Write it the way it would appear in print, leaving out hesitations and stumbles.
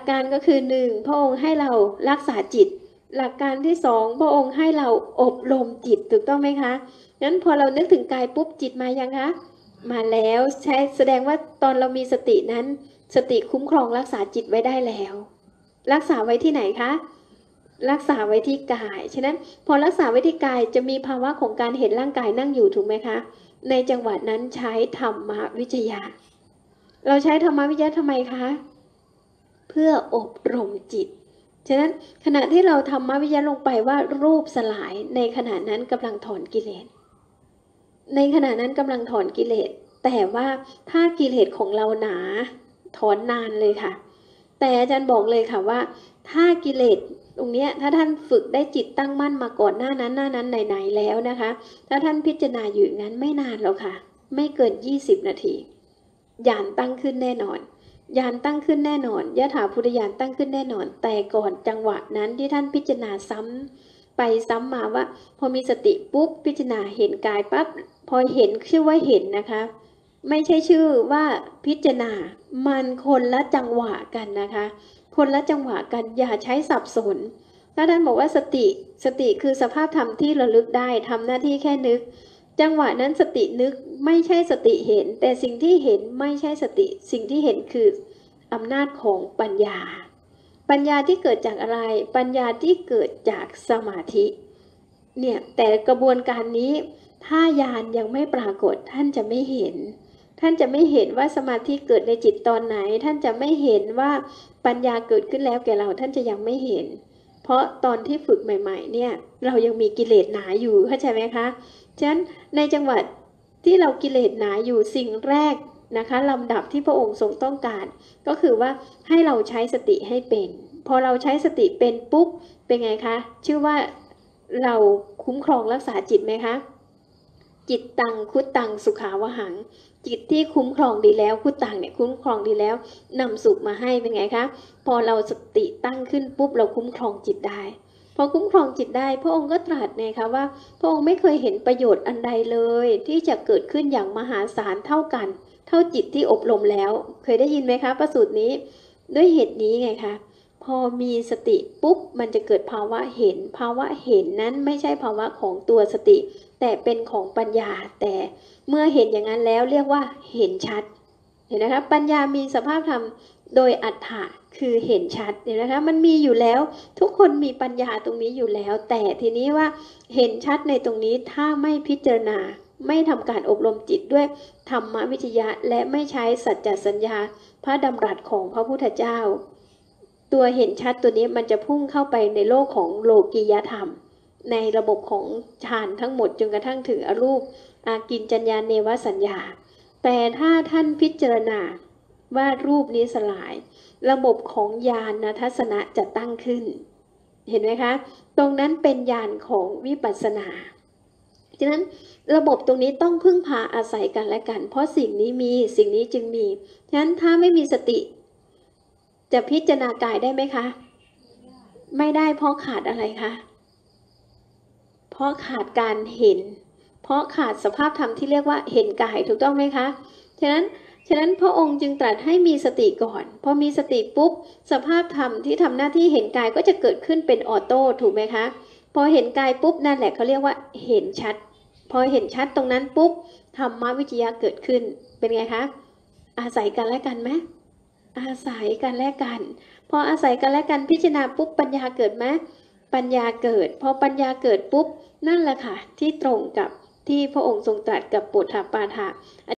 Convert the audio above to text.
การก็คือ1พระองค์ให้เรารักษาจิตหลักการที่2พระองค์ให้เราอบรมจิตถูกต้องไหมคะงั้นพอเรานึกถึงกายปุ๊บจิตมายังคะมาแล้วใช้แสดงว่าตอนเรามีสตินั้นสติคุ้มครองรักษาจิตไว้ได้แล้วรักษาไว้ที่ไหนคะรักษาไว้ที่กายฉะนั้นพอรักษาไว้ที่กายจะมีภาวะของการเห็นร่างกายนั่งอยู่ถูกไหมคะในจังหวะนั้นใช้ธรรมวิจยาเราใช้ธรรมวิจยาทำไมคะเพื่ออบรมจิตฉะนั้นขณะที่เราธรรมวิจยาลงไปว่ารูปสลายในขณะนั้นกำลังถอนกิเลสในขณะนั้นกำลังถอนกิเลสแต่ว่าถ้ากิเลสของเราหนาถอนนานเลยค่ะแต่อาจารย์บอกเลยค่ะว่าถ้ากิเลสตรงนี้ถ้าท่านฝึกได้จิตตั้งมั่นมาก่อนหน้านั้นไหนๆแล้วนะคะถ้าท่านพิจารณาอยู่งั้นไม่นานหรอกค่ะไม่เกิน20นาทีญาณตั้งขึ้นแน่นอนญาณตั้งขึ้นแน่นอนยถาพุทธญาณตั้งขึ้นแน่นอนแต่ก่อนจังหวะนั้นที่ท่านพิจารณาซ้ำไปซ้ำมาว่าพอมีสติปุ๊บพิจารณาเห็นกายปั๊บพอเห็นชื่อว่าเห็นนะคะไม่ใช่ชื่อว่าพิจารณามันคนละจังหวะกันนะคะคนละจังหวะกันอย่าใช้สับสนถ้าท่านบอกว่าสติคือสภาพธรรมที่ระลึกได้ทำหน้าที่แค่นึกจังหวะนั้นสตินึกไม่ใช่สติเห็นแต่สิ่งที่เห็นไม่ใช่สติสิ่งที่เห็นคืออำนาจของปัญญาปัญญาที่เกิดจากอะไรปัญญาที่เกิดจากสมาธิเนี่ยแต่กระบวนการนี้ถ้าญาณยังไม่ปรากฏท่านจะไม่เห็นท่านจะไม่เห็นว่าสมาธิเกิดในจิตตอนไหนท่านจะไม่เห็นว่าปัญญาเกิดขึ้นแล้วแก่เราท่านจะยังไม่เห็นเพราะตอนที่ฝึกใหม่ๆเนี่ยเรายังมีกิเลสหนาอยู่เข้าใจไหมคะฉะนั้นในจังหวะที่เรากิเลสหนาอยู่สิ่งแรกนะคะลำดับที่พระองค์ทรงต้องการก็คือว่าให้เราใช้สติให้เป็นพอเราใช้สติเป็นปุ๊บเป็นไงคะชื่อว่าเราคุ้มครองรักษาจิตไหมคะจิตตังคุตตังสุขาวหังจิตที่คุ้มครองดีแล้วคุตตังเนี่ยคุ้มครองดีแล้วนำสุขมาให้เป็นไงคะพอเราสติตั้งขึ้นปุ๊บเราคุ้มครองจิตได้พอคุ้มครองจิตได้พระองค์ก็ตรัสไงคะว่าพระองค์ไม่เคยเห็นประโยชน์อันใดเลยที่จะเกิดขึ้นอย่างมหาศาลเท่ากันเท่าจิตที่อบรมแล้วเคยได้ยินไหมคะประสูตรนี้ด้วยเหตุนี้ไงคะพอมีสติปุ๊บมันจะเกิดภาวะเห็นภาวะเห็นนั้นไม่ใช่ภาวะของตัวสติแต่เป็นของปัญญาแต่เมื่อเห็นอย่างนั้นแล้วเรียกว่าเห็นชัดเห็นนะคะปัญญามีสภาพธรรมโดยอัฏฐะคือเห็นชัดเห็นนะคะมันมีอยู่แล้วทุกคนมีปัญญาตรงนี้อยู่แล้วแต่ทีนี้ว่าเห็นชัดในตรงนี้ถ้าไม่พิจารณาไม่ทำการอบรมจิตด้วยธรรมวิจยะและไม่ใช้สัจจสัญญาพระดำรัสของพระพุทธเจ้าตัวเห็นชัดตัวนี้มันจะพุ่งเข้าไปในโลกของโลกียธรรมในระบบของฌานทั้งหมดจนกระทั่งถึงอรูปอากิญจัญญาเนวสัญญาแต่ถ้าท่านพิจารณาว่ารูปนี้สลายระบบของญาณทัศนะจะตั้งขึ้นเห็นไหมคะตรงนั้นเป็นญาณของวิปัสสนาฉะนั้นระบบตรงนี้ต้องพึ่งพาอาศัยกันและกันเพราะสิ่งนี้มีสิ่งนี้จึงมีฉะนั้นถ้าไม่มีสติจะพิจารณากายได้ไหมคะไม่ได้เพราะขาดอะไรคะเพราะขาดการเห็นเพราะขาดสภาพธรรมที่เรียกว่าเห็นกายถูกต้องไหมคะฉะนั้นพระองค์จึงตรัสให้มีสติก่อนพอมีสติปุ๊บสภาพธรรมที่ทำหน้าที่เห็นกายก็จะเกิดขึ้นเป็นออโต้ถูกไหมคะพอเห็นกายปุ๊บนั่นแหละเขาเรียกว่าเห็นชัดพอเห็นชัดตรงนั้นปุ๊บธรรมวิจยะเกิดขึ้นเป็นไงคะอาศัยกันและกันไหมอาศัยกันและกันพออาศัยกันและกันพิจารณาปุ๊บปัญญาเกิดไหมปัญญาเกิดพอปัญญาเกิดปุ๊บนั่นแหละค่ะที่ตรงกับที่พระองค์ทรงตรัสกับปุถะปาฐะ